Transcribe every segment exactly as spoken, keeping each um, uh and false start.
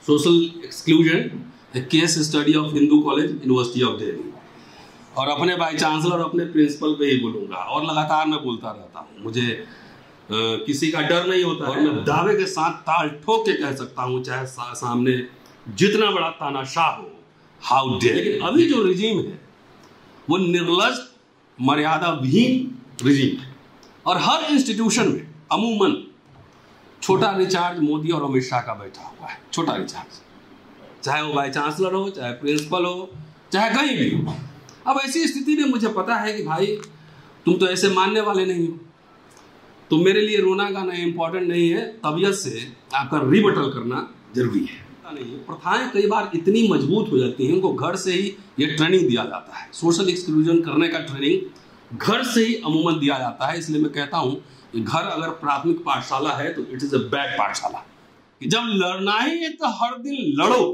Social exclusion, a case study of Hindu college university of Delhi. और अपने vice chancellor और अपने प्रिंसिपल पे ही बोलूँगा, और लगातार मैं बोलता रहता हूँ। मुझे आ, किसी का डर नहीं होता और मैं दावे के साथ ताल ठोक के कह सकता हूँ, चाहे सा, सामने जितना बड़ा तानाशाह हो, हाउ डेयर। लेकिन अभी जो रिजीम है वो निर्लज, मर्यादा विहीन रिजीम है। और हर इंस्टीट्यूशन में अमूमन छोटा रिचार्ज मोदी और अमित शाह का बैठा हुआ है। छोटा रिचार्ज, चाहे वो वाइस चांसलर हो, चाहे प्रिंसिपल हो, चाहे कहीं भी हो। अब ऐसी स्थिति में मुझे पता है कि भाई तुम तो ऐसे मानने वाले नहीं हो, तो मेरे लिए रोना गाना इंपॉर्टेंट नहीं है, तबीयत से आपका रिबटल करना जरूरी है। नहीं, प्रथाएं कई बार इतनी मजबूत हो जाती हैं, उनको घर से ही ये ट्रेनिंग दिया जाता है। सोशल एक्सक्लूजन करने का ट्रेनिंग घर से ही अमूमन दिया जाता है। इसलिए मैं कहता हूं कि घर अगर प्राथमिक पाठशाला है तो इट इज अ बैड पाठशाला। जब लड़ना ही है तो हर दिन लड़ो,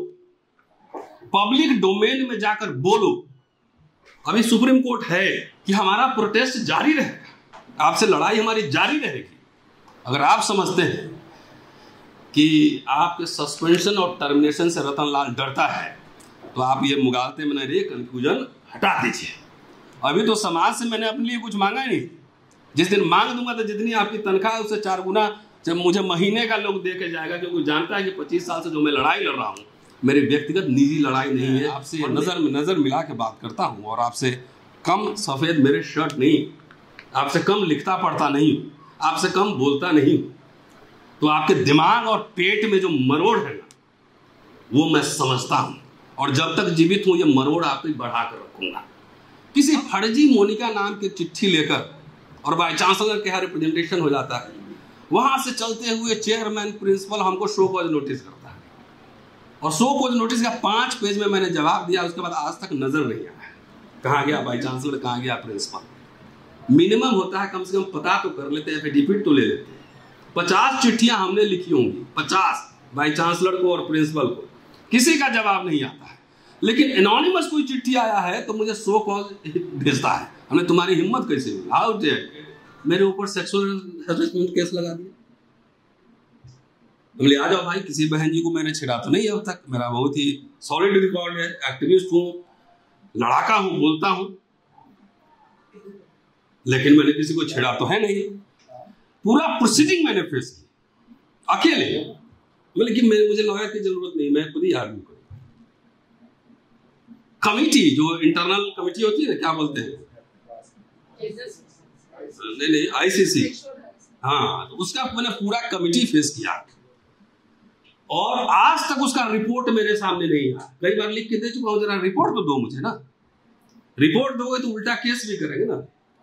पब्लिक डोमेन में जाकर बोलो। अभी सुप्रीम कोर्ट है कि हमारा प्रोटेस्ट जारी रहेगा, आपसे लड़ाई हमारी जारी रहेगी। अगर आप समझते हैं कि आपके सस्पेंशन और टर्मिनेशन से रतन लाल डरता है, तो आप ये मुगालते में रे कंफ्यूजन हटा दीजिए। अभी तो समाज से मैंने अपने लिए कुछ मांगा ही नहीं। जिस दिन मांग दूंगा तो जितनी आपकी तनख्वाह है उससे चार गुना जब मुझे महीने का लोग दे के जाएगा, क्योंकि जानता है कि पच्चीस साल से जो मैं लड़ाई लड़ रहा हूँ मेरी व्यक्तिगत निजी लड़ाई नहीं है। आपसे नजर में नजर मिला के बात करता हूँ, और आपसे कम सफेद मेरे शर्ट नहीं, आपसे कम लिखता पढ़ता नहीं, आपसे कम बोलता नहीं। तो आपके दिमाग और पेट में जो मरोड़ है ना, वो मैं समझता हूं, और जब तक जीवित हूं ये मरोड़ आपको बढ़ा कर रखूंगा। किसी फर्जी मोनिका नाम की चिट्ठी लेकर और बाई चांसलर के यहाँ रिप्रेजेंटेशन हो जाता है, वहां से चलते हुए चेयरमैन प्रिंसिपल हमको शो कॉज नोटिस करता है, और शो कॉज नोटिस का पांच पेज में मैंने जवाब दिया, उसके बाद आज तक नजर नहीं आया कहाँ गया बाई चांसलर, कहाँ गया प्रिंसिपल। मिनिमम होता है कम से कम पता तो कर लेते हैं, एफिडेविट तो ले लेते हैं। पचास चिट्ठियां हमने लिखी होंगी, पचास वाइस चांसलर को और प्रिंसिपल को, किसी का जवाब नहीं आता है। लेकिन एनोनिमस कोई चिट्ठी आया है तो मुझे सो कॉज भेजता है। हमने तुम्हारी हिम्मत कैसे हुई, हाउ डेयर, मेरे ऊपर सेक्सुअल हैरेसमेंट केस लगा दिया। बोले आ जाओ भाई, किसी बहन जी को मैंने छेड़ा तो नहीं अब तक, मेरा बहुत ही सॉलिड रिकॉर्ड है, एक्टिविस्ट हूँ, लड़ाका हूँ, बोलता हूँ, लेकिन मैंने किसी को छेड़ा तो है नहीं। पूरा प्रोसीडिंग मैंने फेस की अकेले, मतलब कि मैं मुझे लॉयर की जरूरत नहीं, मैं खुद ही आर्ग्यू करूं। कमिटी जो इंटरनल कमिटी होती है ना, क्या बोलते हैं, नहीं नहीं आईसीसी, हाँ, तो उसका मैंने पूरा कमिटी फेस किया, और आज तक उसका रिपोर्ट मेरे सामने नहीं आया। कई बार लिख के दे चुका हूं, जरा रिपोर्ट तो दो मुझे ना। रिपोर्ट दोगे तो उल्टा केस भी करेंगे ना।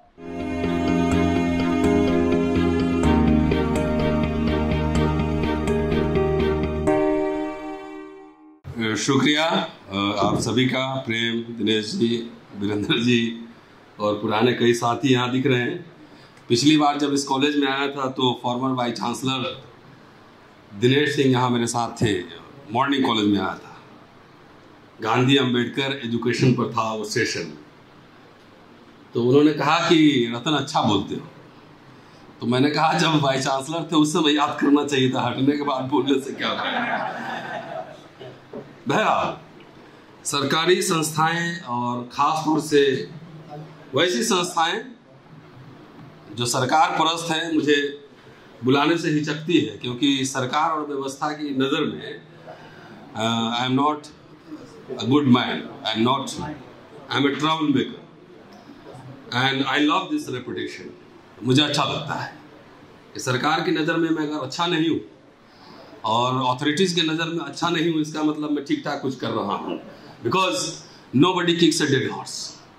शुक्रिया आप सभी का, प्रेम, दिनेश जी, वीरेंद्र जी और पुराने कई साथी यहाँ दिख रहे हैं। पिछली बार जब इस कॉलेज में आया था तो former vice chancellor Dinesh Singh यहाँ मेरे साथ थे, मॉर्निंग कॉलेज में आया था, गांधी अंबेडकर एजुकेशन पर था वो सेशन। तो उन्होंने कहा कि रतन अच्छा बोलते हो, तो मैंने कहा जब वाइस चांसलर थे उस समय याद करना चाहिए था, हटने के बाद बोलने से क्या होगा। बहरहाल सरकारी संस्थाएं और खास तौर से वैसी संस्थाएं जो सरकार परस्त हैं मुझे बुलाने से हिचकती है, क्योंकि सरकार और व्यवस्था की नज़र में I am not a good man, I am not, I am a trouble maker and I love this reputation. मुझे अच्छा लगता है कि सरकार की नज़र में मैं अगर अच्छा नहीं हूँ और अथॉरिटीज के नज़र में अच्छा नहीं हूँ, इसका मतलब मैं ठीक ठाक कुछ कर रहा हूँ, because nobody kicks a dead horse.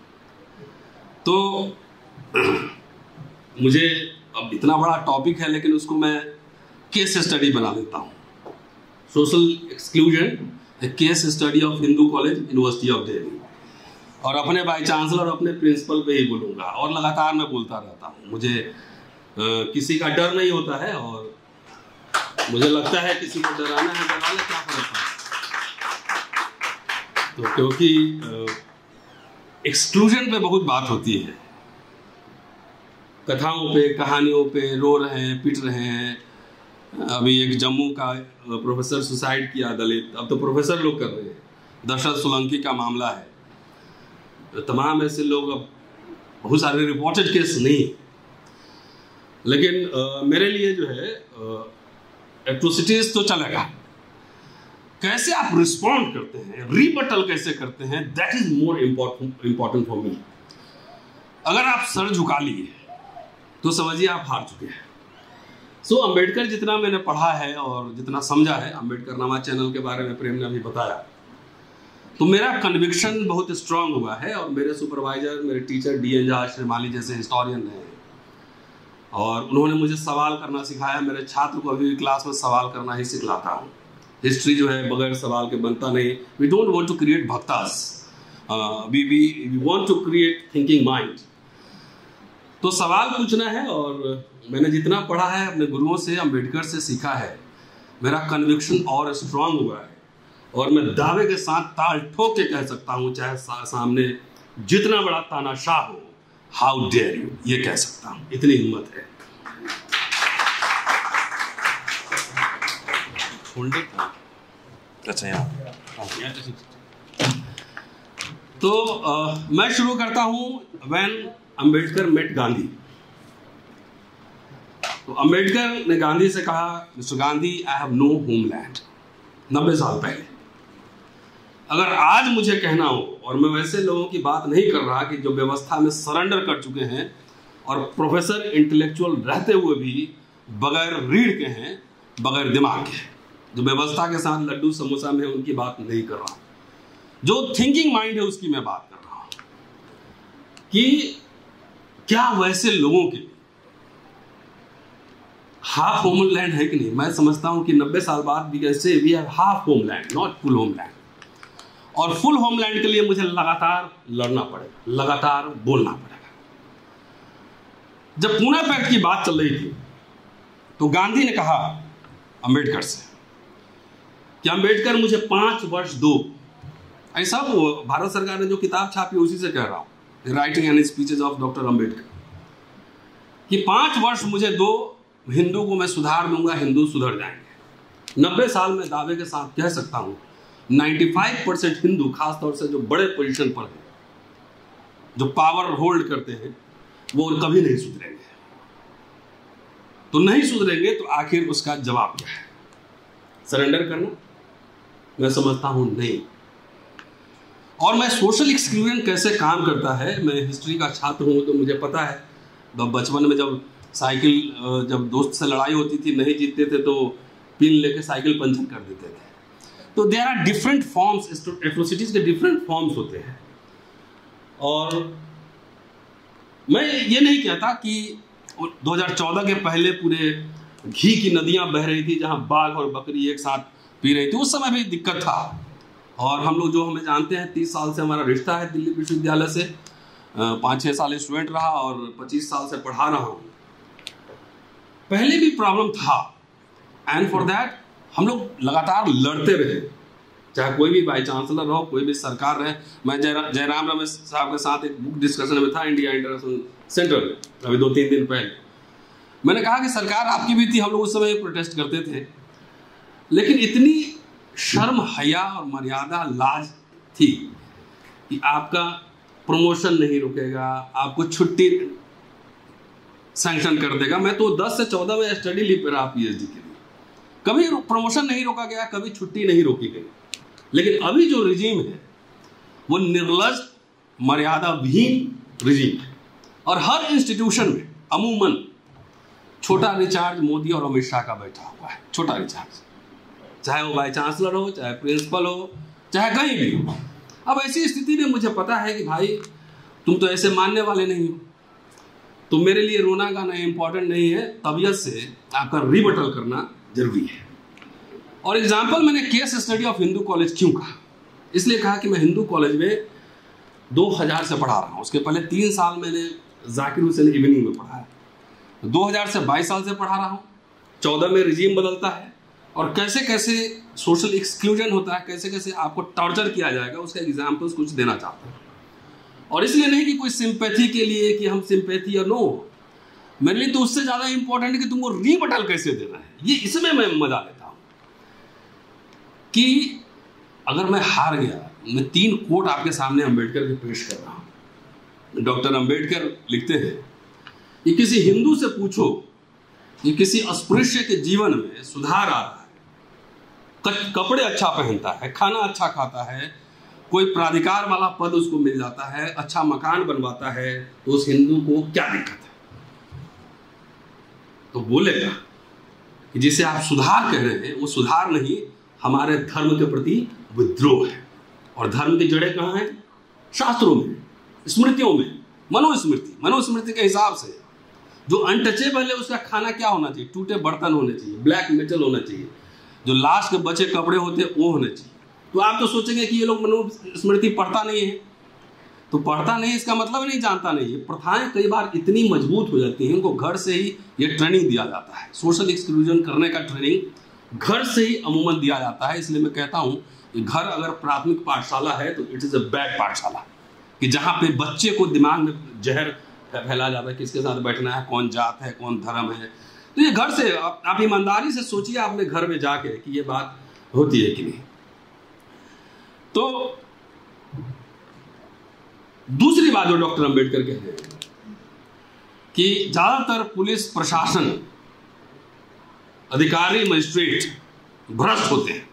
तो मुझे अब इतना बड़ा टॉपिक है, लेकिन उसको मैं केस स्टडी बना देता हूँ। Social exclusion, a case study of Hindu college university of Delhi. और अपने वाइस चांसलर और अपने प्रिंसिपल पे ही बोलूँगा, और लगातार मैं बोलता रहता हूँ। मुझे आ, किसी का डर नहीं होता है, और मुझे लगता है किसी को डराना है डरा ले, क्या फर्क पड़ता है। तो क्योंकि एक्सक्लूजन पे बहुत बात होती है, कथाओं पे, कहानियों पे रो रहे हैं, पिट रहे हैं, अभी एक जम्मू का प्रोफेसर सुसाइड किया दलित, अब तो प्रोफेसर लोग कर रहे हैं। दशरथ सोलंकी का मामला है, तो तमाम ऐसे लोग, अब बहुत सारे रिपोर्टेड केस नहीं, लेकिन आ, मेरे लिए जो है एट्रोसिटीज तो चलेगा, कैसे आप रिस्पॉन्ड करते हैं, रीबटल कैसे करते हैं, that is more important for me. अगर आप सर झुका लिए तो समझिए आप हार चुके हैं। सो so, अंबेडकर जितना मैंने पढ़ा है और जितना समझा है, अंबेडकर नामा चैनल के बारे में प्रेम ने अभी बताया, तो मेरा कन्विक्शन बहुत स्ट्रांग हुआ है। और मेरे सुपरवाइजर, मेरे teacher D N Jha Shrimali जैसे हिस्टोरियन हैं, और उन्होंने मुझे सवाल करना सिखाया। मेरे छात्र को अभी क्लास में सवाल करना ही सिखलाता हूँ। हिस्ट्री जो है बगैर सवाल के बनता नहीं। We don't want to create bhaktas, we we we want to create thinking mind. तो सवाल पूछना है, और मैंने जितना पढ़ा है अपने गुरुओं से, अंबेडकर से सीखा है, मेरा कन्विक्शन और स्ट्रांग हुआ है। और मैं दावे के साथ ताल ठोक के कह सकता हूँ, चाहे सा, सामने जितना बड़ा तानाशाह हो, हाउ डेयर यू, ये कह सकता हूँ, इतनी हिम्मत है। अच्छा यहाँ तो आ, मैं शुरू करता हूँ व्हेन अंबेडकर मेट गांधी। तो अंबेडकर ने गांधी से कहा, mister Gandhi, I have no homeland, नब्बे साल पहले। अगर आज मुझे कहना हो, और मैं वैसे लोगों की बात नहीं कर रहा कि जो व्यवस्था में सरेंडर कर चुके हैं और प्रोफेसर इंटेलेक्चुअल रहते हुए भी बगैर रीढ़ के हैं, बगैर दिमाग के, जो व्यवस्था के साथ लड्डू समोसा में, उनकी बात नहीं कर रहा। जो थिंकिंग माइंड है उसकी मैं बात कर रहा हूं कि क्या वैसे लोगों के हाफ होमलैंड है कि नहीं। मैं समझता हूं कि नब्बे साल बाद भी कैसे we have half homeland, not full homeland. और फुल होमलैंड के लिए मुझे लगातार लड़ना पड़ेगा, लगातार बोलना पड़ेगा। जब पुणे पैक्ट की बात चल रही थी, तो गांधी ने कहा अंबेडकर से कि अंबेडकर मुझे पांच वर्ष दो। ऐसा वो भारत सरकार ने जो किताब छापी उसी से कह रहा हूं, writing and speeches of doctor Ambedkar, कि पांच वर्ष मुझे दो, हिंदू को मैं सुधार दूंगा, हिंदू सुधर जाएंगे। नब्बे साल में दावे के साथ कह सकता हूं पचानवे परसेंट हिंदू, खासतौर से जो बड़े पोजीशन पर हैं, जो पावर होल्ड करते हैं, वो कभी नहीं सुधरेंगे। तो नहीं सुधरेंगे तो आखिर उसका जवाब क्या है? सरेंडर करना? मैं समझता हूं नहीं। और मैं सोशल एक्सक्लूजन कैसे काम करता है, मैं हिस्ट्री का छात्र हूं तो मुझे पता है। बचपन में जब साइकिल, जब दोस्त से लड़ाई होती थी, नहीं जीतते थे तो पिन लेके साइकिल पंचर कर देते थे। तो there are different forms, atrocities के डिफरेंट फॉर्म्स होते हैं। और मैं ये नहीं कहता कि दो हज़ार चौदह के पहले पूरे घी की नदियां बह रही थी, जहां बाघ और बकरी एक साथ पी रही थी, उस समय भी दिक्कत था। और हम लोग जो हमें जानते हैं, तीस साल से हमारा रिश्ता है दिल्ली विश्वविद्यालय से, पाँच छः साल स्टूडेंट रहा और पच्चीस साल से पढ़ा रहा हूँ। पहले भी प्रॉब्लम था, एंड फॉर दैट हम लोग लगातार लड़ते रहे, चाहे कोई भी वाइस चांसलर हो, कोई भी सरकार रहे। मैं जयरा, जयराम रमेश साहब के साथ एक बुक डिस्कशन में था इंडिया इंटरनेशनल सेंटर में, अभी दो तीन दिन पहले। मैंने कहा कि सरकार आपकी भी थी, हम लोग उस समय प्रोटेस्ट करते थे, लेकिन इतनी शर्म, हया और मर्यादा, लाज थी कि आपका प्रमोशन नहीं रुकेगा, आपको छुट्टी सैंक्शन कर देगा। मैं तो दस से चौदह में स्टडी लीव पे रहा पीएचडी के लिए, कभी प्रमोशन नहीं रोका गया, कभी छुट्टी नहीं रोकी गई। लेकिन अभी जो रिजीम है वो निर्लज, मर्यादाविहीन रिजीम है। और हर इंस्टीट्यूशन में अमूमन छोटा रिचार्ज मोदी और अमित शाह का बैठा हुआ है, छोटा रिचार्ज, चाहे वो वाइस चांसलर हो, चाहे प्रिंसिपल हो, चाहे कहीं भी हो। अब ऐसी स्थिति में मुझे पता है कि भाई तुम तो ऐसे मानने वाले नहीं हो, तो मेरे लिए रोना गाना इंपॉर्टेंट नहीं है, तबीयत से आपका रिबटल करना जरूरी है। और एग्जाम्पल, मैंने case study of Hindu college क्यों कहा? इसलिए कहा कि मैं हिंदू कॉलेज में दो हज़ार से पढ़ा रहा हूँ। उसके पहले तीन साल मैंने जाकिर हुसैन इवनिंग में पढ़ा है। दो हज़ार से बाईस साल से पढ़ा रहा हूँ। चौदह में रिजीम बदलता है और कैसे कैसे सोशल एक्सक्लूजन होता है, कैसे कैसे आपको टॉर्चर किया जाएगा, उसका एग्जाम्पल्स कुछ देना चाहता हूँ। और इसलिए नहीं कि कोई सिंपैथी के लिए कि हम सिंपैथी या नो, मेरे लिए तो उससे ज्यादा इंपॉर्टेंट है कि तुमको रीबटल कैसे देना है। ये इसमें मैं मजा लेता हूं कि अगर मैं हार गया, मैं तीन कोट आपके सामने अंबेडकर के पेश कर रहा हूं। डॉक्टर अंबेडकर लिखते हैं कि किसी हिंदू से पूछो कि किसी अस्पृश्य के जीवन में सुधार आ रहा है, कपड़े अच्छा पहनता है, खाना अच्छा खाता है, कोई प्राधिकार वाला पद उसको मिल जाता है, अच्छा मकान बनवाता है, तो उस हिंदू को क्या दिक्कत है? तो बोलेगा कि जिसे आप सुधार कह रहे हैं वो सुधार नहीं, हमारे धर्म के प्रति विद्रोह है। और धर्म की जड़ें कहाँ हैं? शास्त्रों में, स्मृतियों में, मनुस्मृति मनुस्मृति के हिसाब से जो अनटचेबल है उसका खाना क्या होना चाहिए? टूटे बर्तन होने चाहिए, ब्लैक मेटल होना चाहिए, जो लाश के बचे कपड़े होते हैं वो होने चाहिए। तो आप तो सोचेंगे कि ये लोग मनुस्मृति पढ़ता नहीं है, तो पढ़ता नहीं इसका मतलब नहीं जानता नहीं है। प्रथाएं कई बार इतनी मजबूत हो जाती हैं, उनको घर से ही ये ट्रेनिंग दिया जाता है। सोशल एक्सक्लूजन करने का ट्रेनिंग घर से ही अमूमन दिया जाता है। इसलिए मैं कहता हूं कि घर अगर प्राथमिक पाठशाला है तो इट इज अ बैड पाठशाला, कि जहां पे बच्चे को दिमाग में जहर फैला जाता है, किसके साथ बैठना है, कौन जात है, कौन धर्म है। तो ये घर से आप, आप ईमानदारी से सोचिए अपने घर में जाके कि ये बात होती है कि नहीं। तो दूसरी बात जो डॉक्टर अंबेडकर कहते हैं कि ज्यादातर पुलिस प्रशासन, अधिकारी, मजिस्ट्रेट भ्रष्ट होते हैं।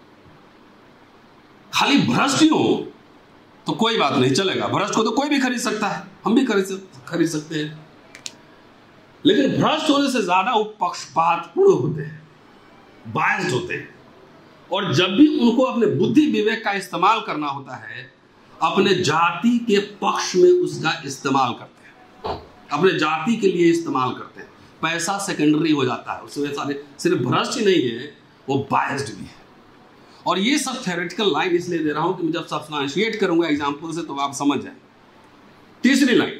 खाली भ्रष्ट ही हो तो कोई बात नहीं, चलेगा। भ्रष्ट को तो कोई भी खरीद सकता है, हम भी खरीद खरीद सकते हैं, लेकिन भ्रष्ट होने से ज्यादा वो पक्षपातपूर्ण होते हैं, बायस्ड होते हैं। और जब भी उनको अपने बुद्धि विवेक का इस्तेमाल करना होता है, अपने जाति के पक्ष में उसका इस्तेमाल करते हैं, अपने जाति के लिए इस्तेमाल करते हैं। पैसा सेकेंडरी हो जाता है उसमें। सारे सिर्फ भ्रष्ट ही नहीं है, वो बायस्ड भी है। और ये सब थ्योरेटिकल लाइन इसलिए दे रहा हूं कि मैं जब सब्सटेंशिएट करूंगा एग्जांपल से तो आप समझ जाए। तीसरी line,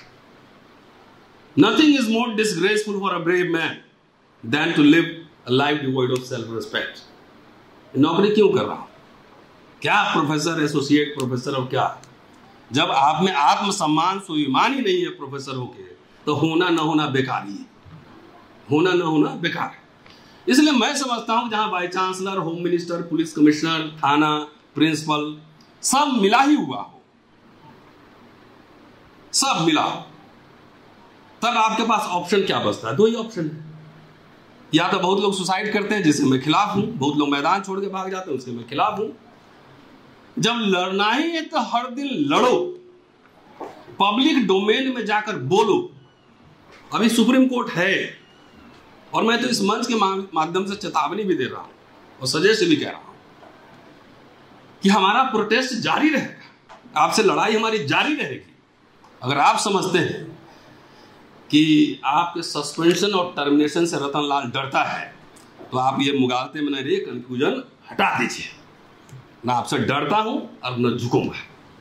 nothing is more disgraceful for a brave man than to live a life devoid of self respect. नौकरी क्यों कर रहा हूं? क्या प्रोफेसर, एसोसिएट प्रोफेसर और क्या? जब आप में आत्मसम्मान, स्वाभिमान ही नहीं है प्रोफेसर होके, तो होना ना होना बेकार ही है, होना ना होना बेकार है। इसलिए मैं समझता हूं जहां vice chancellor, home minister, police commissioner, थाना, प्रिंसिपल सब मिला ही हुआ हो, सब मिला हो, तब आपके पास ऑप्शन क्या बचता है? दो ही ऑप्शन है। या तो बहुत लोग सुसाइड करते हैं, जिससे मैं खिलाफ हूं, बहुत लोग मैदान छोड़ के भाग जाते हैं, उसके मैं खिलाफ हूं। जब लड़ना ही है तो हर दिन लड़ो, पब्लिक डोमेन में जाकर बोलो। अभी सुप्रीम कोर्ट है और मैं तो इस मंच के माध्यम से चेतावनी भी दे रहा हूं और सजेस्ट भी कह रहा हूं कि हमारा प्रोटेस्ट जारी रहेगा, आपसे लड़ाई हमारी जारी रहेगी। अगर आप समझते हैं कि आपके सस्पेंशन और टर्मिनेशन से रतन लाल डरता है, तो आप ये मुगालते में ये कंफ्यूजन हटा दीजिए। ना आपसे डरता हूं और न झुकूंगा।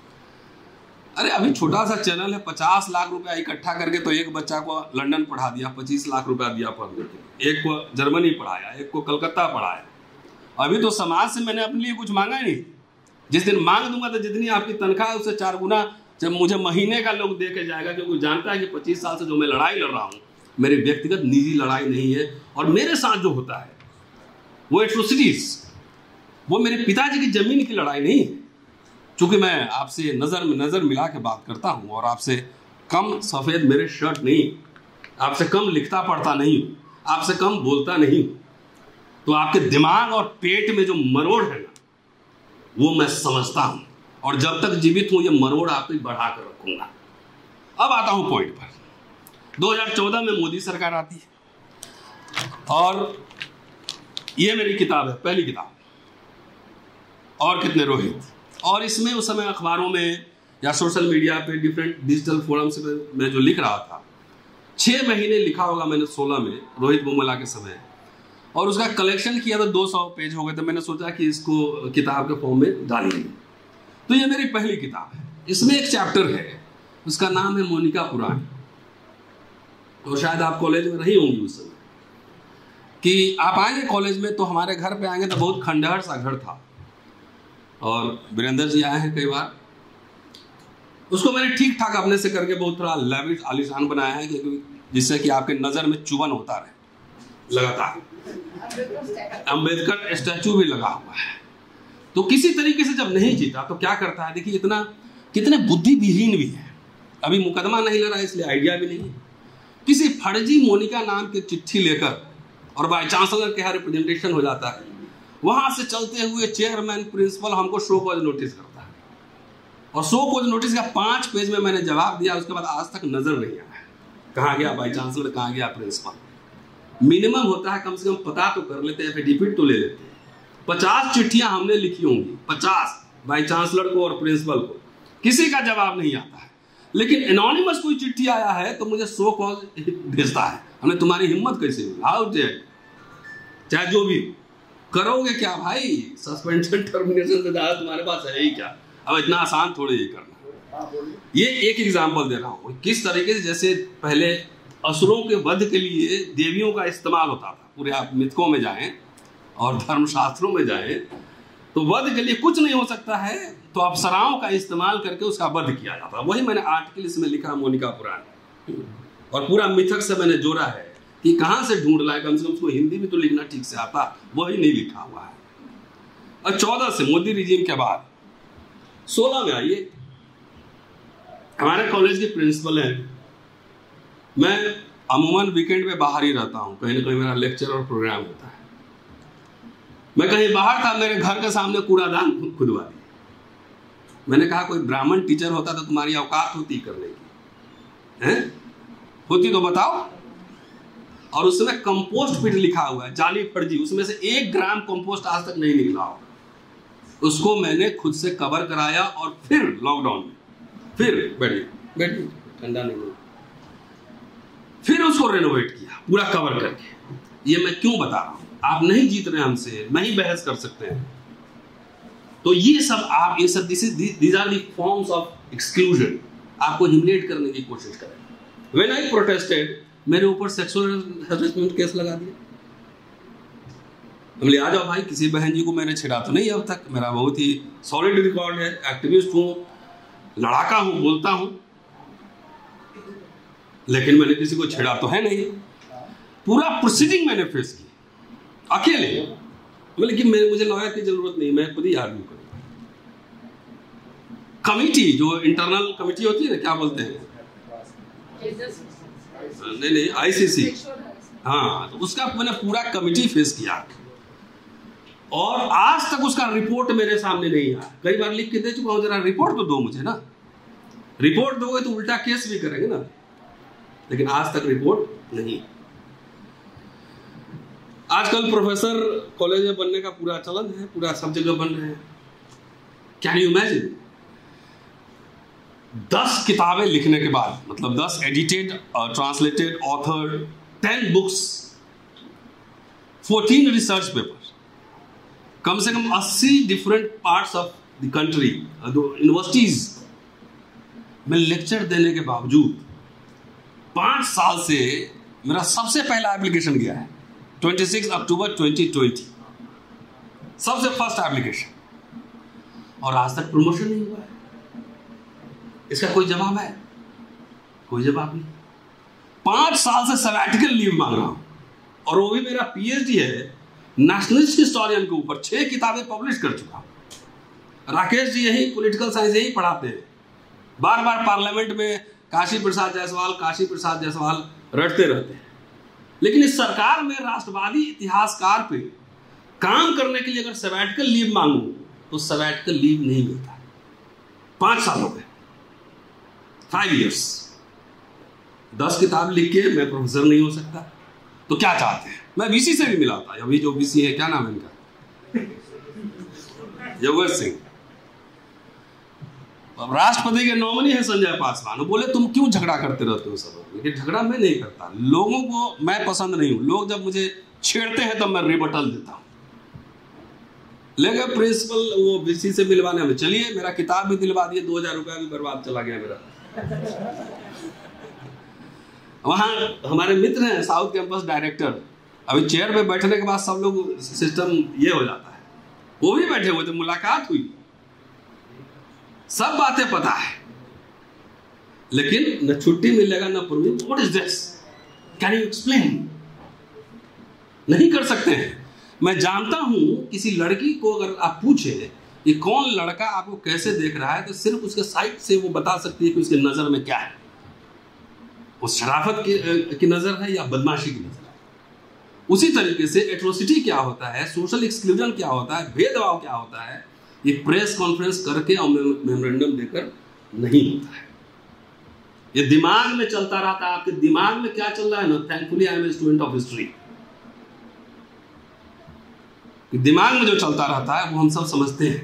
अरे अभी छोटा सा चैनल है, पचास लाख रुपया इकट्ठा करके तो एक बच्चा को लंदन पढ़ा दिया, पच्चीस लाख रुपया दिया पढ़ने के, एक को जर्मनी पढ़ाया, एक को कलकत्ता पढ़ाया। अभी तो समाज से मैंने अपने लिए कुछ मांगा ही नहीं। जिस दिन मांग दूंगा तो जितनी आपकी तनख्वाह है उससे चार गुना जब मुझे महीने का लोग दे के जाएगा, क्योंकि जानता है कि पच्चीस साल से जो मैं लड़ाई लड़ रहा हूं मेरी व्यक्तिगत निजी लड़ाई नहीं है। और मेरे साथ जो होता है वो एट्रोसिटीज, वो मेरे पिताजी की जमीन की लड़ाई नहीं है। चूंकि मैं आपसे नजर में नजर मिला के बात करता हूं और आपसे कम सफेद मेरे शर्ट नहीं, आपसे कम लिखता पढ़ता नहीं हूं, आपसे कम बोलता नहीं हूं, तो आपके दिमाग और पेट में जो मरोड़ है ना, वो मैं समझता हूं। और जब तक जीवित हूं ये मरोड़ आपको बढ़ा कर रखूंगा। अब आता हूं पॉइंट पर। दो हज़ार चौदह में मोदी सरकार आती है और ये मेरी किताब है, पहली किताब, और कितने रोहित। और इसमें उस समय अखबारों में या सोशल मीडिया पे डिफरेंट डिजिटल फोरम्स में मैं जो लिख रहा था, छः महीने लिखा होगा मैंने सोलह में रोहित बोमला के समय, और उसका कलेक्शन किया तो दो सौ पेज हो गए। तो मैंने सोचा कि इसको किताब के फॉर्म में डालेंगे। तो ये मेरी पहली किताब है। इसमें एक चैप्टर है, उसका नाम है मोनिका पुराणी। और शायद आप कॉलेज में रही होंगी उस समय, कि आप आएंगे कॉलेज में तो हमारे घर पे आएंगे तो बहुत खंडहर सा घर था, और वीरेंद्र जी आए हैं कई बार। उसको मैंने ठीक ठाक अपने से करके बहुत थोड़ा लैविश आलीशान बनाया है, क्योंकि जिससे कि आपके नजर में चुभन होता रहे लगातार। अंबेडकर स्टैचू भी लगा हुआ है। तो किसी तरीके से जब नहीं जीता तो क्या करता है, देखिए इतना कितने बुद्धिविहीन भी है। अभी मुकदमा नहीं लड़ा इसलिए आइडिया भी नहीं है। किसी फर्जी मोनिका नाम की चिट्ठी लेकर और बाई चांसलर के यहाँ रिप्रेजेंटेशन हो जाता है, वहां से चलते हुए चेयरमैन प्रिंसिपल हमको शो कॉज नोटिस करता है, और शो कॉज नोटिस का पांच पेज में मैंने जवाब दिया, उसके बाद आज तक नजर नहीं आया है कहाँ गया बाई चांसलर, कहाँ गया प्रिंसिपल। मिनिमम होता है कम से कम पता तो कर लेते हैं, एफिडेविट तो ले लेते हैं। पचास चिट्ठियां हमने लिखी होंगी, पचास बाई चांसलर को और प्रिंसिपल को, किसी का जवाब नहीं आता है। लेकिन एनोनिमस कोई चिट्ठी आया है तो मुझे शो कॉज भेजता है। हमने तुम्हारी हिम्मत कैसे हुई, हाउ डेयर, चाहे जो भी करोगे क्या भाई, सस्पेंशन टर्मिनेशन से ज्यादा तुम्हारे पास है ही क्या। अब इतना आसान थोड़ी ही करना। ये एक एग्जांपल दे रहा हूं किस तरीके से, जैसे पहले असुरों के वध के लिए देवियों का इस्तेमाल होता था। पूरे आप मिथकों में जाएं और धर्मशास्त्रों में जाएं तो वध के लिए कुछ नहीं हो सकता है तो अप्सराओं का इस्तेमाल करके उसका वध किया जाता है। वही मैंने आर्टिकल इसमें लिखा मोनिका पुराण, और पूरा मिथक से मैंने जोड़ा है कि कहां से ढूंढ लाए, कम से कम उसको हिंदी में तो लिखना ठीक से आता, वही नहीं लिखा हुआ है। और चौदह से मोदी रिजीम के बाद सोलह में आइए, हमारे कॉलेज के प्रिंसिपल हैं। मैं अमूमन वीकेंड में बाहर ही रहता हूं, कहीं ना कहीं मेरा लेक्चर और प्रोग्राम होता है। मैं कहीं बाहर था, मेरे घर के सामने कूड़ादान खुदवा दिया। मैंने कहा कोई ब्राह्मण टीचर होता तो तुम्हारी औकात होती करने की, हैं? होती तो बताओ। और उसमें कंपोस्ट पिट लिखा हुआ है, जाली फर्जी, उसमें से एक ग्राम कंपोस्ट आज तक नहीं निकला होगा। उसको मैंने खुद से कवर कराया और फिर लॉकडाउन में फिर बैठिए बैठिए ठंडा नहीं हुआ, फिर उसको रेनोवेट किया पूरा कवर करके। ये मैं क्यों बता रहा हूं, आप नहीं जीत रहे हमसे, नहीं बहस कर सकते हैं। तो ये सब आप ये सब this is these are the forms of exclusion, आपको ह्यूमिलिएट करने की कोशिश करें। व्हेन आई प्रोटेस्टेड, मेरे ऊपर सेक्सुअल हैरेसमेंट केस लगा दिया। हमले आ जाओ भाई, किसी बहन जी को मैंने छेड़ा तो नहीं अब तक, मेरा बहुत ही सॉलिड रिकॉर्ड है, एक्टिविस्ट हूं, लड़ाका हूं, बोलता हूं, लेकिन मैंने किसी को छेड़ा तो है नहीं। पूरा प्रोसीडिंग मैंने फेस की अकेले, मतलब कि मैं मुझे लॉयर की जरूरत नहीं, मैं खुद ही आर्ग्यू करूंगा। कमिटी जो इंटरनल कमिटी होती है ना, क्या बोलते हैं, नहीं नहीं आईसीसी, हाँ, तो उसका मैंने पूरा कमिटी फेस किया और आज तक उसका रिपोर्ट मेरे सामने नहीं आया। कई बार लिख के दे चुका हूं, जरा रिपोर्ट तो दो मुझे ना, रिपोर्ट दोगे तो उल्टा केस भी करेंगे ना, लेकिन आज तक रिपोर्ट नहीं। आजकल प्रोफेसर कॉलेज में बनने का पूरा चलन है, पूरा सब जगह बन रहे हैं। कैन यू इमेजिन, दस किताबें लिखने के बाद, मतलब दस edited, translated, author, ten books, fourteen research paper, कम से कम अस्सी different parts of the country, universities में लेक्चर देने के बावजूद पांच साल से मेरा सबसे पहला एप्लीकेशन गया है छब्बीस अक्टूबर दो हज़ार बीस, सबसे फर्स्ट एप्लीकेशन, और आज तक प्रमोशन नहीं हुआ है। इसका कोई जवाब है? कोई जवाब नहीं। पांच साल से सबैटिकल लीव मांग रहा हूं, और वो भी मेरा पीएचडी है नेशनलिस्ट हिस्टोरियन के ऊपर, छह किताबें पब्लिश कर चुका हूं। राकेश जी यही पॉलिटिकल साइंस यही पढ़ाते हैं, बार बार पार्लियामेंट में काशी प्रसाद जायसवाल काशी प्रसाद जायसवाल रटते रहते हैं। लेकिन इस सरकार में राष्ट्रवादी इतिहासकार पे काम करने के लिए अगर सबैटिकल लीव मांगू तो सबैटिकल लीव नहीं मिलता। पांच साल हो गए, फाइव इयर्स, दस किताब लिख के मैं प्रोफेसर नहीं हो सकता, तो क्या चाहते हैं? मैं वीसी से भी मिला था, अभी जो वीसी है, क्या नाम है इनका, योगेश सिंह, अब राष्ट्रपति के नॉमिनी है संजय पासवान। बोले तुम क्यों झगड़ा करते रहते हो सब, लेकिन झगड़ा मैं नहीं करता, लोगों को मैं पसंद नहीं हूं, लोग जब मुझे छेड़ते हैं तब मैं रिबटल देता हूं। लेकिन प्रिंसिपल वो वीसी से मिलवाने में, चलिए मेरा किताब भी दिलवा दिए, दो हजार रुपया भी बर्बाद चला गया मेरा। वहां हमारे मित्र हैं साउथ कैंपस डायरेक्टर, अभी चेयर पे बैठने के बाद सब लोग सिस्टम ये हो जाता है, वो भी बैठे हुए थे, मुलाकात हुई, सब बातें पता है, लेकिन न छुट्टी मिलेगा न permit. What is this? Can you explain? नहीं कर सकते हैं। मैं जानता हूं किसी लड़की को अगर आप पूछे कि कौन लड़का आपको कैसे देख रहा है, तो सिर्फ उसके साइड से वो बता सकती है कि उसके नजर में क्या है। वो शराफत की, की नजर है या बदमाशी की नजर है। उसी तरीके से एट्रोसिटी क्या होता है, सोशल एक्सक्लूजन क्या होता है, भेदभाव क्या होता है, ये प्रेस कॉन्फ्रेंस करके और मेमोरेंडम देकर नहीं होता है। ये दिमाग में चलता रहता है। आपके दिमाग में क्या चल रहा है ना, thankfully I am a student of history. दिमाग में जो चलता रहता है वो हम सब समझते हैं।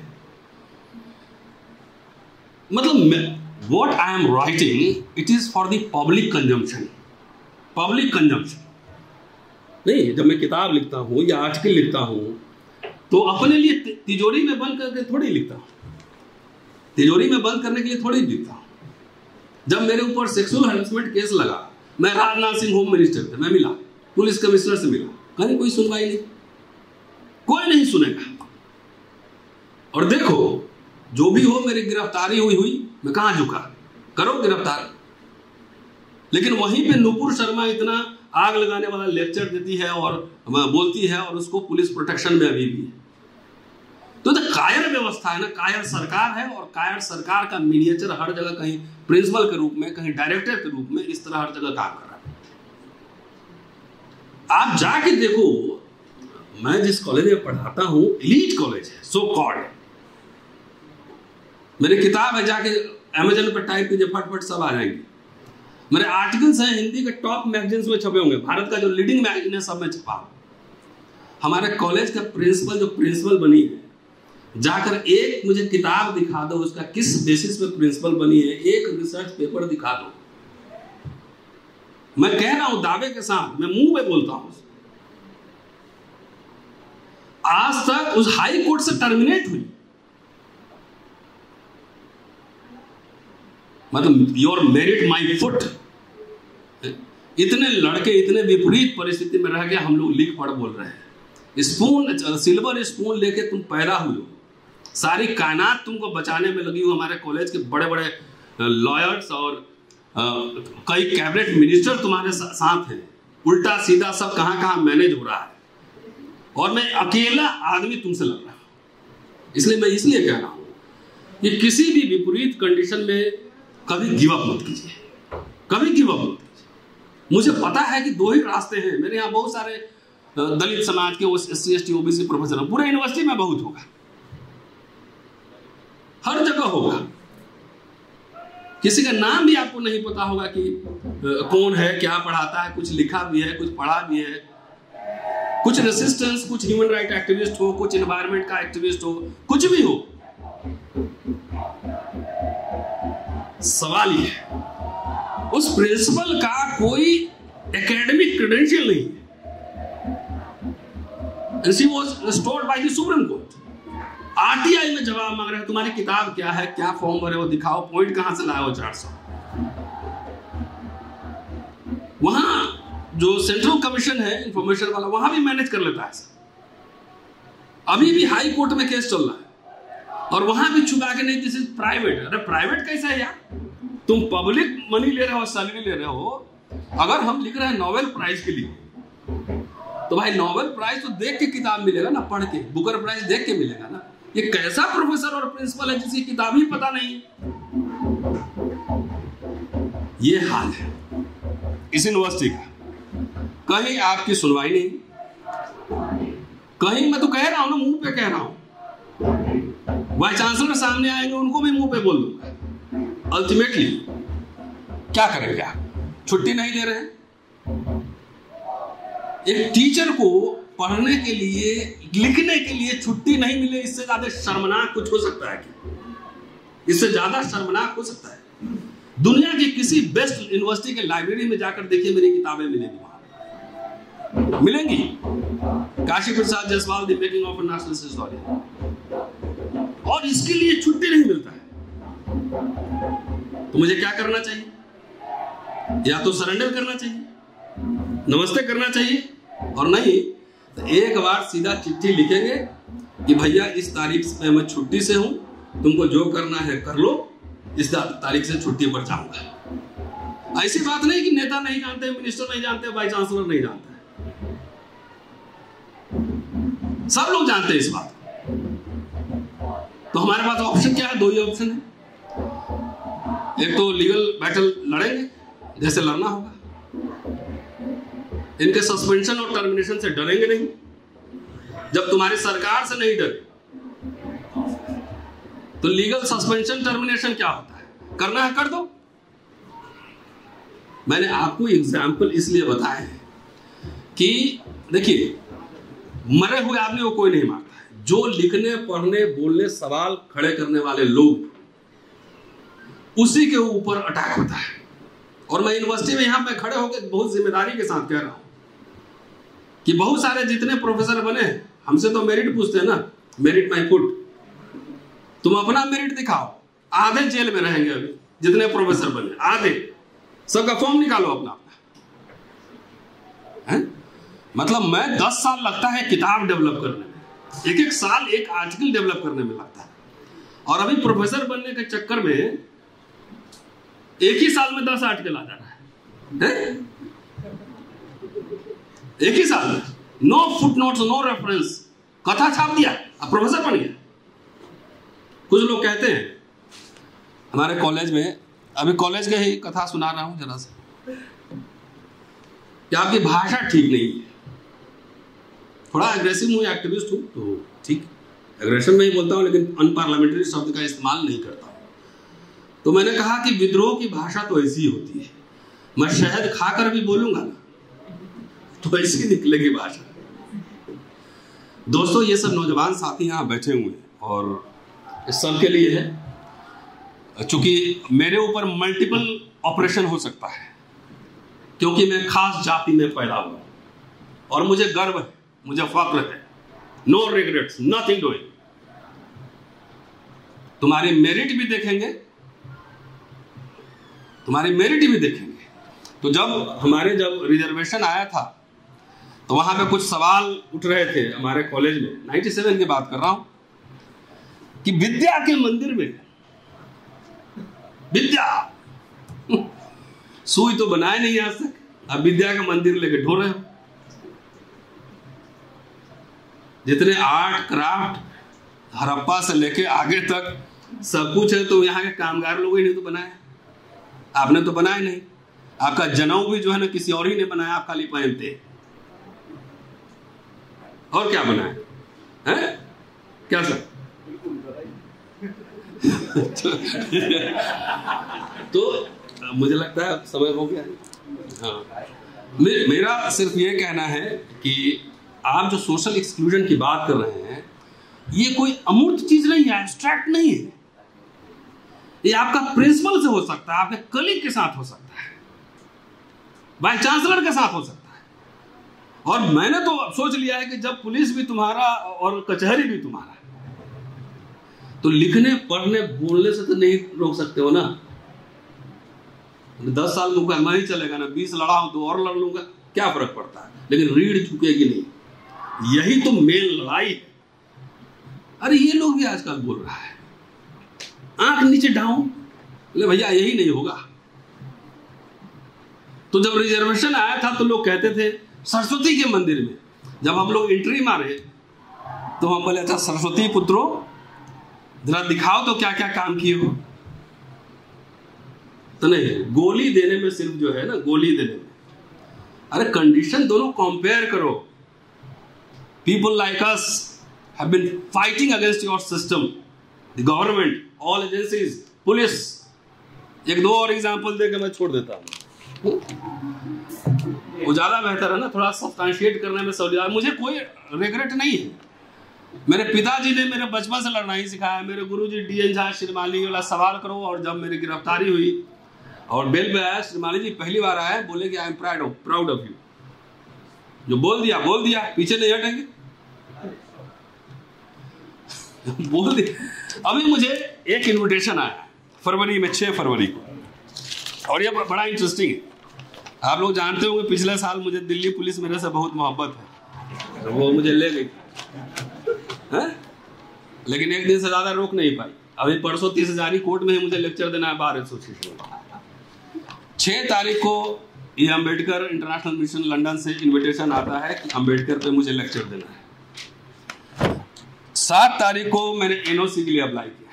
मतलब what I am writing it is for the public consumption. Public consumption नहीं, जब मैं किताब लिखता हूं या आर्टिकल लिखता हूं तो अपने लिए तिजोरी में बंद करके थोड़ी लिखता हूं। तिजोरी में बंद करने के लिए थोड़ी लिखता हूं। जब मेरे ऊपर सेक्सुअल हैरेसमेंट केस लगा, मैं राजनाथ सिंह होम मिनिस्टर थे, मैं मिला, पुलिस कमिश्नर से मिला, कहीं कोई सुनवाई नहीं, कोई नहीं सुनेगा। और देखो जो भी हो, मेरी गिरफ्तारी हुई हुई मैं कहां झुका, करो गिरफ्तार। लेकिन वहीं पे नुपुर शर्मा इतना आग लगाने वाला लेक्चर देती है और बोलती है, और उसको पुलिस प्रोटेक्शन में अभी भी है। तो, तो कायर व्यवस्था है ना, कायर सरकार है। और कायर सरकार का मिनिएचर हर जगह, कहीं प्रिंसिपल के रूप में, कहीं डायरेक्टर के रूप में, इस तरह हर जगह काम कर रहा है। आप जाके देखो, मैं जिस कॉलेज में पढ़ाता हूं एलीट कॉलेज है, सो कॉल्ड। मेरी किताब है, जाके अमेजन पर टाइप कीजिए, फटफट सब आ जाएंगे। मेरे आर्टिकल्स हैं हिंदी के टॉप मैगजीन्स में छपे होंगे, भारत का जो लीडिंग मैगजीन है सब में छपा। हमारे कॉलेज का प्रिंसिपल जो प्रिंसिपल बनी है, जाकर एक मुझे किताब दिखा दो, उसका किस बेसिस पे प्रिंसिपल बनी है, एक रिसर्च पेपर दिखा दो। मैं कह रहा हूं दावे के साथ, मैं मुंह में बोलता हूं, आज तक उस हाई कोर्ट से टर्मिनेट हुई। मतलब योर मेरिट माई फुट। इतने लड़के इतने विपरीत परिस्थिति में रह गए, हम लोग लिख पढ़ बोल रहे हैं। स्पून, सिल्वर स्पून लेके तुम पैदा हुए हो, सारी कायनात तुमको बचाने में लगी हो। हमारे कॉलेज के बड़े बड़े लॉयर्स और आ, कई कैबिनेट मिनिस्टर तुम्हारे साथ हैं। उल्टा सीधा सब कहां कहां मैनेज हो रहा है, और मैं अकेला आदमी तुमसे लड़ रहा हूं। इसलिए मैं इसलिए कह रहा हूं कि किसी भी विपरीत कंडीशन में कभी गिव अप मत कीजिए, कभी गिव अप मत कीजिए। मुझे पता है कि दो ही रास्ते हैं। मेरे यहाँ बहुत सारे दलित समाज के, S C S T OBC professor, पूरे यूनिवर्सिटी में बहुत होगा, हर जगह होगा। किसी का नाम भी आपको नहीं पता होगा कि कौन है, क्या पढ़ाता है, कुछ लिखा भी है, कुछ पढ़ा भी है। कुछ रेसिस्टेंस, कुछ ह्यूमन राइट एक्टिविस्ट हो, कुछ एनवायरमेंट का एक्टिविस्ट हो, कुछ भी हो। सवाल ये है, उस प्रिंसिपल का कोई एकेडमिक क्रेडेंशियल नहीं है। And she was restored by the Supreme Court. RTI में जवाब मांग रहे हैं, तुम्हारी किताब क्या है, क्या फॉर्म भरे हो, दिखाओ, पॉइंट कहां से लाए हो चार सौ। वहां जो सेंट्रल कमीशन है इंफॉर्मेशन वाला, वहां भी मैनेज कर लेता है। अभी भी हाई कोर्ट में केस चल रहा है, और वहां भी छुपा के नहीं, दिस इज प्राइवेट। अरे प्राइवेट कैसा है यार, तुम पब्लिक मनी ले रहे हो, सैलरी ले रहे हो। अगर हम लिख रहे हैं नोबेल प्राइज के लिए, तो भाई नोबेल प्राइज तो देख के किताब मिलेगा ना, पढ़ के। बुकर प्राइज देख के मिलेगा ना। ये कैसा प्रोफेसर और प्रिंसिपल है जिसकी किताब ही पता नहीं है। ये हाल है इस यूनिवर्सिटी का। कहीं आपकी सुनवाई नहीं, कहीं मैं तो कह रहा हूं ना, मुंह पे कह रहा हूं। वाइस चांसलर सामने आएंगे, उनको भी मुंह पे बोल दूंगा। अल्टीमेटली क्या करेंगे आप? छुट्टी नहीं दे रहे हैं। एक टीचर को पढ़ने के लिए, लिखने के लिए छुट्टी नहीं मिले, इससे ज्यादा शर्मनाक कुछ हो सकता है क्या? इससे ज्यादा शर्मनाक हो सकता है? दुनिया की किसी बेस्ट यूनिवर्सिटी के लाइब्रेरी में जाकर देखिए, मेरी किताबें मिलेंगी, वहां मिलेंगी। Kashi Prasad Jayaswal, the making of a national historian, और इसके लिए छुट्टी नहीं मिलता है। तो मुझे क्या करना चाहिए? या तो सरेंडर करना चाहिए, नमस्ते करना चाहिए, और नहीं तो एक बार सीधा चिट्ठी लिखेंगे कि भैया इस तारीख से मैं छुट्टी से हूं, तुमको जो करना है कर लो, इस तारीख से छुट्टी पर जाऊंगा। ऐसी बात नहीं कि नेता नहीं जानते, मिनिस्टर नहीं जानते, वाइस चांसलर नहीं जानते, सब लोग जानते हैं इस बात। तो हमारे पास ऑप्शन क्या है? दो ही ऑप्शन है। एक तो लीगल बैटल लड़ेंगे जैसे लड़ना होगा, इनके सस्पेंशन और टर्मिनेशन से डरेंगे नहीं। जब तुम्हारी सरकार से नहीं डरे तो लीगल सस्पेंशन टर्मिनेशन क्या होता है? करना है कर दो। मैंने आपको एग्जाम्पल इसलिए बताया है कि देखिए, मरे हुए आदमी को कोई नहीं मारता है, जो लिखने पढ़ने बोलने सवाल खड़े करने वाले लोग, उसी के ऊपर अटैक होता है। और मैं यूनिवर्सिटी में यहां पे खड़े होकर बहुत जिम्मेदारी के साथ कह रहा हूं कि बहुत सारे जितने प्रोफेसर बने हमसे तो मेरिट पूछते हैं ना, मेरिट माई फुट। तुम अपना मेरिट दिखाओ, आधे जेल में रहेंगे अभी जितने प्रोफेसर बने, आधे। सबका फॉर्म निकालो अपना अपना है? मतलब मैं दस साल लगता है किताब डेवलप करने में, एक एक साल एक आर्टिकल डेवलप करने में लगता है, और अभी प्रोफेसर बनने के चक्कर में एक ही साल में दस आर्टिकल आ जा रहा है, है? एक ही साल में नो फुटनोट्स, नो रेफरेंस, कथा छाप दिया, अब प्रोफेसर बन गया। कुछ लोग कहते हैं हमारे कॉलेज में, अभी कॉलेज के ही कथा सुना रहा हूं जरा से, कि आपकी भाषा ठीक नहीं है। थोड़ा एग्रेसिव हूं, एक्टिविस्ट हूं तो ठीक, एग्रेशन में ही बोलता हूं, लेकिन अनपार्लियामेंट्री शब्द का इस्तेमाल नहीं करता हूं। तो मैंने कहा कि विद्रोह की भाषा तो ऐसी ही होती है, मैं शहद खाकर भी बोलूंगा ना तो ऐसी निकलेगी भाषा। दोस्तों, ये सब नौजवान साथी यहाँ बैठे हुए हैं और इस सब के लिए है, चूंकि मेरे ऊपर मल्टीपल ऑपरेशन हो सकता है क्योंकि मैं खास जाति में पैदा हुआ और मुझे गर्व है, मुझे फख्र है। No regrets, nothing doing. तुम्हारी मेरिट भी देखेंगे, तुम्हारी मेरिट भी देखेंगे। तो जब हमारे जब रिजर्वेशन आया था तो वहां पे कुछ सवाल उठ रहे थे हमारे कॉलेज में, सत्तानवे की बात कर रहा हूं, कि विद्या के मंदिर में विद्या सुई तो बनाए नहीं आज तक, अब विद्या का मंदिर लेके ढो रहे हो। जितने आर्ट क्राफ्ट हड़प्पा से लेके आगे तक सब कुछ है, तो यहाँ के कामगार लोगों ने तो बनाया, आपने तो बनाया नहीं। आपका जनेऊ भी जो है ना किसी और ही ने बनाया, आप खाली पहनते। और क्या बनाया है? क्या सर? तो मुझे लगता है समय हो गया। हाँ, मे, मेरा सिर्फ ये कहना है कि आप जो सोशल एक्सक्लूजन की बात कर रहे हैं, ये कोई अमूर्त चीज नहीं है, एब्स्ट्रैक्ट नहीं है। ये आपका प्रिंसिपल से हो सकता है, आपके कलीग के साथ हो सकता है, वाइस चांसलर के साथ हो सकता है। और मैंने तो सोच लिया है कि जब पुलिस भी तुम्हारा और कचहरी भी तुम्हारा, तो लिखने पढ़ने बोलने से तो नहीं रोक सकते हो ना। दस साल मुकदमा ही चलेगा ना, बीस लड़ा हूं तो और लड़ लूंगा, क्या फर्क पड़ता है, लेकिन रीढ़ झुकेगी नहीं। यही तो मेन लड़ाई है। अरे ये लोग भी आजकल बोल रहा है, आंख नीचे डाउन, बोले भैया यही नहीं होगा। तो जब रिजर्वेशन आया था तो लोग कहते थे सरस्वती के मंदिर में, जब हम लोग एंट्री मारे तो हम बोले अच्छा सरस्वती पुत्रो जरा दिखाओ तो क्या क्या काम किए हो। तो नहीं, गोली देने में सिर्फ जो है ना, गोली देने में, अरे कंडीशन दोनों कंपेयर करो। People like us have been fighting against your system, the government, all agencies, police. एक दो और एग्जांपल देकर मैं छोड़ देता हूं, वो ज्यादा बेहतर है ना, थोड़ा सब्सटेंशिएट करने में सहूलियत। मुझे कोई रिग्रेट नहीं है। मेरे पिताजी ने मेरे बचपन से लड़ना ही सिखाया, मेरे गुरुजी डी एन झा श्रीमाली वाला सवाल करो। और जब मेरी गिरफ्तारी हुई और बेल पे आया, श्रीमाली जी पहली बार आए, बोले कि I am proud of proud of you. जो बोल दिया बोल दिया, पीछे नहीं हटेंगे। बोल दिया। अभी मुझे एक इन्विटेशन आया फरवरी में, छह फरवरी को, और ये बड़ा इंटरेस्टिंग है। आप लोग जानते होंगे पिछले साल मुझे दिल्ली पुलिस मेरे से बहुत मोहब्बत है, तो वो मुझे ले गई है? लेकिन एक दिन से ज्यादा रोक नहीं पाई। अभी परसों तीस हजारी कोर्ट में ही मुझे लेक्चर देना है बार एसोसिएशन। छह तारीख को ये अम्बेडकर इंटरनेशनल मिशन लंदन से इनविटेशन आता है कि अम्बेडकर पे मुझे लेक्चर देना है। सात तारीख को मैंने एनओसी के लिए अप्लाई किया।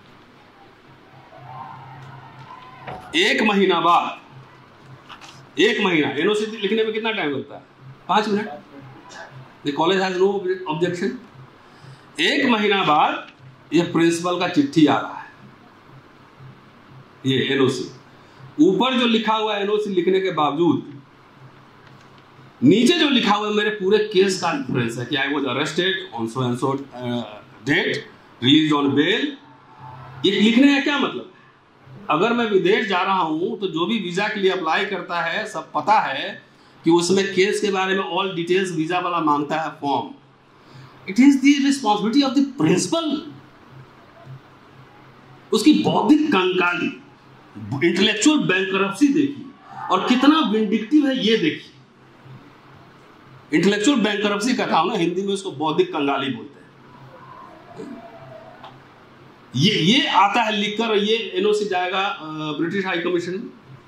एक महीना बाद एक महीना एनओसी लिखने में कितना टाइम लगता है? पांच minute. The college has no objection. एक महीना बाद ये प्रिंसिपल का चिट्ठी आ रहा है, ये एनओसी। ऊपर जो लिखा हुआ है एनओसी लिखने के बावजूद नीचे जो लिखा हुआ है मेरे पूरे केस का रेफरेंस है कि I was arrested on so and so date, release on bail. ये लिखने का क्या मतलब? अगर मैं विदेश जा रहा हूं तो जो भी वीजा के लिए अप्लाई करता है सब पता है कि उसमें केस के बारे में ऑल डिटेल्स वीजा वाला मांगता है form. It is the responsibility of the principal. उसकी बौद्धिक कंकाली, इंटेलेक्चुअल बैंकरप्सी देखिए, और कितना विंडिक्टिव है ये देखिए। इंटेलेक्चुअल बैंकरप्सी कहता हूं ना, हिंदी में उसको बौद्धिक कंगाली बोलते हैं। ये ये आता है लिखकर, ये एनओसी जाएगा British High Commission.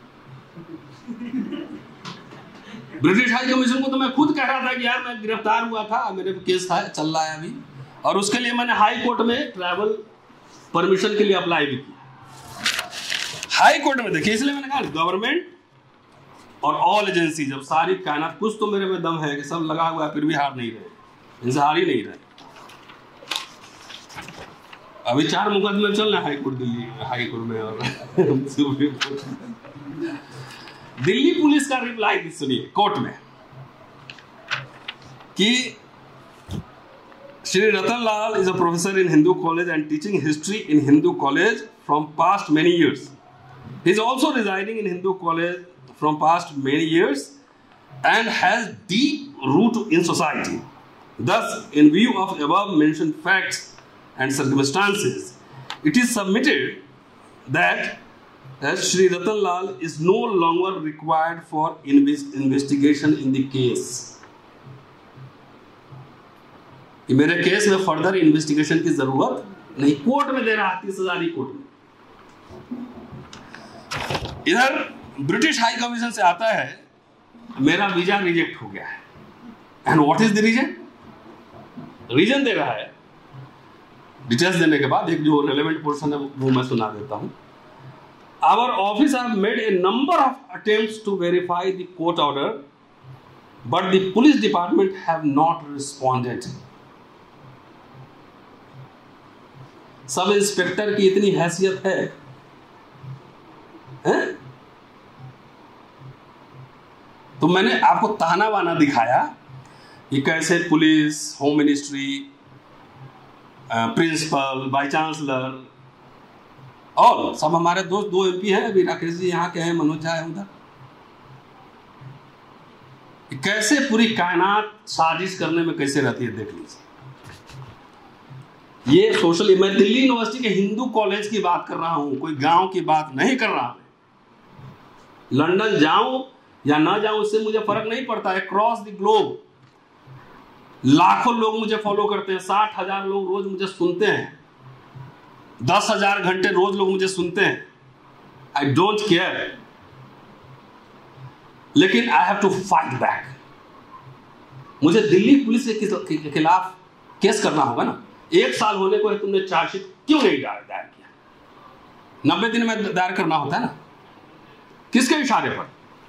British High Commission को तो मैं खुद कह रहा था कि यार मैं गिरफ्तार हुआ था, मेरे केस था चल रहा है अभी, और उसके लिए मैंने हाई कोर्ट में ट्रैवल परमिशन के लिए अप्लाई भी किया। हाई कोर्ट में देखिए, इसलिए मैंने कहा गवर्नमेंट और ऑल एजेंसी, जब सारी कायनात, कुछ तो मेरे में दम है कि सब लगा हुआ है फिर भी हार नहीं रहे, इनसे हार ही नहीं रहे। अभी चार मुकदमे चल रहे हैं high court, Delhi high court में और सुप्रीम कोर्ट में। दिल्ली पुलिस का रिप्लाई सुनिए कोर्ट में कि श्री रतन लाल is a professor in Hindu college and teaching history in Hindu college from past many years. He is also residing in Hindu college from past many years and has deep root in society. Thus, in view of above mentioned facts and circumstances, it is submitted that as Shri Ratan Lal is no longer required for invest investigation in the case. कि मेरे case में further investigation की जरूरत नहीं, court में दे रहा है, तीस हजार कोर्ट में। इधर ब्रिटिश हाई कमीशन से आता है मेरा वीजा रिजेक्ट हो गया है। And what is the reason? Reason दे रहा है, डिटेल्स देने के बाद एक जो रेलेवेंट पोर्शन है वो मैं सुना देता हूं। Our office have made a number of attempts to verify the court order, but the police department have not responded. Sub inspector की इतनी हैसियत है, हैं? तो मैंने आपको ताना वाना दिखाया कि कैसे police, home ministry, principal, vice chancellor और सब हमारे दोस्त, दो एमपी हैं अभी, राकेश जी यहाँ के हैं, मनोज झा है उधर, कैसे पूरी कायनात साजिश करने में कैसे रहती है देख लीजिए। ये सोशल, मैं दिल्ली यूनिवर्सिटी के हिंदू कॉलेज की बात कर रहा हूं, कोई गांव की बात नहीं कर रहा मैं। लंदन जाऊं या ना जाऊं उससे मुझे फर्क नहीं पड़ता है। क्रॉस द ग्लोब लाखों लोग मुझे फॉलो करते हैं, साठ हजार लोग रोज मुझे सुनते हैं, दस हजार घंटे रोज लोग मुझे सुनते हैं। आई डोंट केयर, लेकिन I have to fight back. मुझे दिल्ली पुलिस के खिलाफ केस करना होगा ना। एक साल होने को है, तुमने चार्जशीट क्यों नहीं दायर किया? नब्बे दिन में दायर करना होता है ना, किसके इशारे पर?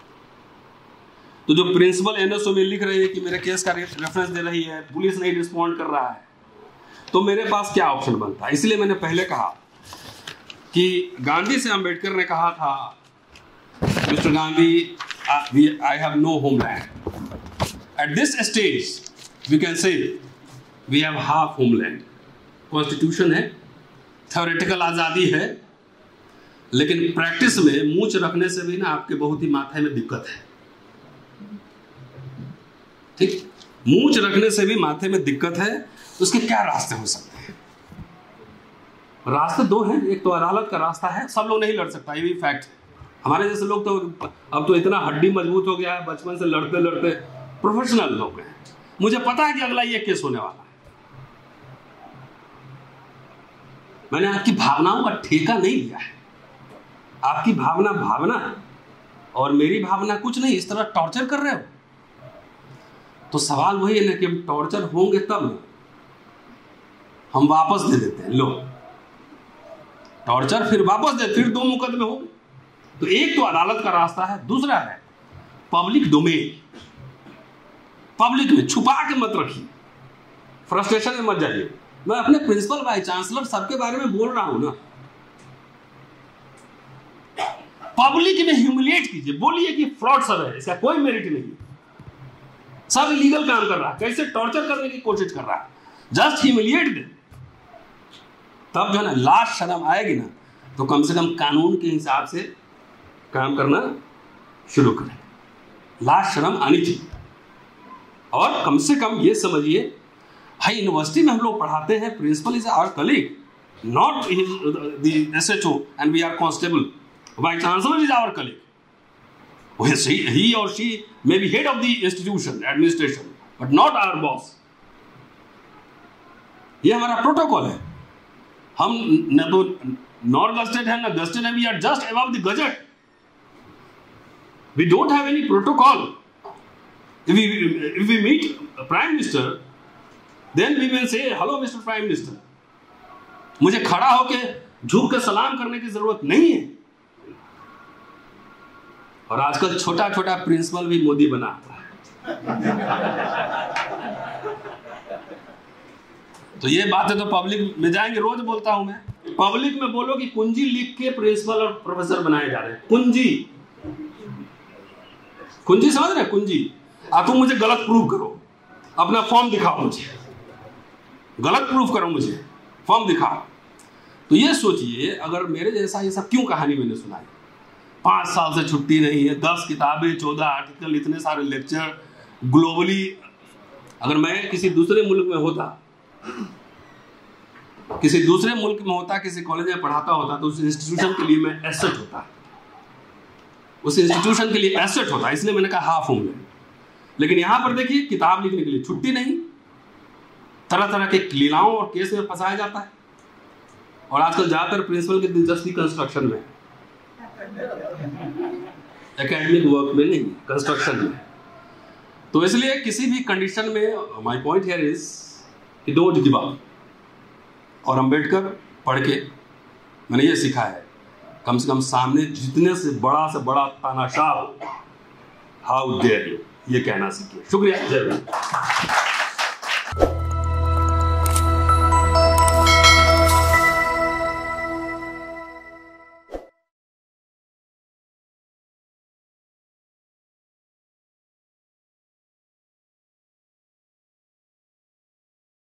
तो जो प्रिंसिपल एनओसी में लिख रही है कि मेरे केस का रेफरेंस दे रही है, पुलिस नहीं रिस्पॉन्ड कर रहा है, तो मेरे पास क्या ऑप्शन बनता है? इसलिए मैंने पहले कहा कि गांधी से अंबेडकर ने कहा था, mister Gandhi, I have no homeland. At this stage we can say we have half homeland. Constitution है, थ्योरेटिकल आज़ादी है, लेकिन प्रैक्टिस में मूंछ रखने से भी ना आपके बहुत ही माथे में दिक्कत है। ठीक, मूंछ रखने से भी माथे में दिक्कत है। उसके क्या रास्ते हो सकते हैं? रास्ते दो हैं। एक तो अदालत का रास्ता है, सब लोग नहीं लड़ सकता, ये भी फैक्ट है। हमारे जैसे लोग तो अब तो इतना हड्डी मजबूत हो गया है, बचपन से लड़ते लड़ते प्रोफेशनल लोग हैं। मुझे पता है कि अगला ये केस होने वाला है। मैंने आपकी भावनाओं का ठेका नहीं लिया है। आपकी भावना भावना है, और मेरी भावना कुछ नहीं, इस तरह टॉर्चर कर रहे हो। तो सवाल वही है ना कि हम टॉर्चर होंगे तब ना हम वापस दे देते हैं। लो टॉर्चर फिर वापस दे, फिर दो मुकदमे हो गए। तो एक तो अदालत का रास्ता है, दूसरा है पब्लिक डोमेन। पब्लिक में छुपा के मत रखिए, फ्रस्ट्रेशन में मत जाइए। मैं अपने प्रिंसिपल, वाइस चांसलर सबके बारे में बोल रहा हूं ना। पब्लिक में ह्यूमिलिएट कीजिए, बोलिए कि फ्रॉड सब है, इसका कोई मेरिट नहीं है, सब इलीगल काम कर रहा है, कैसे टॉर्चर करने की कोशिश कर रहा है, जस्ट ह्यूमिलिएट दे। तब जो है ना लास्ट शर्म आएगी ना, तो कम से कम कानून के हिसाब से काम करना शुरू करें। लास्ट शर्म आनी चाहिए। और कम से कम ये समझिए, हाई यूनिवर्सिटी में हम लोग पढ़ाते हैं, principal is our colleague, not the SHO and we are constable. Vice chancellor is our colleague, he or she may be head of the institution administration but not our boss। ये हमारा protocol है। हम न तो non gazetted है, न gazetted है, we are just above the gazette। We don't have any protocol। If we if we meet a prime minister, then we will say hello Mister Prime Minister। मुझे खड़ा होके झुक के सलाम करने की जरूरत नहीं है। और आजकल छोटा छोटा प्रिंसिपल भी मोदी बना है। तो ये बातें तो पब्लिक में जाएंगे, रोज बोलता हूं मैं। पब्लिक में बोलो कि कुंजी लिख के प्रिंसिपल और प्रोफेसर बनाए जा रहे हैं। कुंजी कुंजी समझ रहे हैं? कुंजी। आ तुम मुझे गलत प्रूफ करो, अपना फॉर्म दिखाओ, मुझे गलत प्रूफ करो, मुझे फॉर्म दिखाओ। तो ये सोचिए, अगर मेरे जैसा ये सब क्यों कहानी मैंने सुनाई, पांच साल से छुट्टी नहीं है, दस किताबें, चौदह आर्टिकल, इतने सारे लेक्चर ग्लोबली। अगर मैं किसी दूसरे मुल्क में होता, किसी दूसरे मुल्क में होता, किसी कॉलेज में पढ़ाता होता, तो उस इंस्टीट्यूशन के लिए मैं एसेट होता, उस इंस्टीट्यूशन के लिए एसेट होता। इसलिए मैंने कहा हाफ होंगे। लेकिन यहां पर देखिए, किताब लिखने के लिए छुट्टी नहीं, तरह तरह के लीलाओं और केस में फंसाया जाता है। और आजकल ज्यादातर प्रिंसिपल की दिलचस्पी कंस्ट्रक्शन में, एकेडमिक वर्क में नहीं, कंस्ट्रक्शन में। तो इसलिए किसी भी कंडीशन में माय पॉइंट हियर इज कि डोंट गिव अप। और अम्बेडकर पढ़ के मैंने ये सीखा है, कम से कम सामने जितने से बड़ा से बड़ा तानाशाह हो, हाउ डेयर यू, ये कहना सीखिए। शुक्रिया, जय हिंद।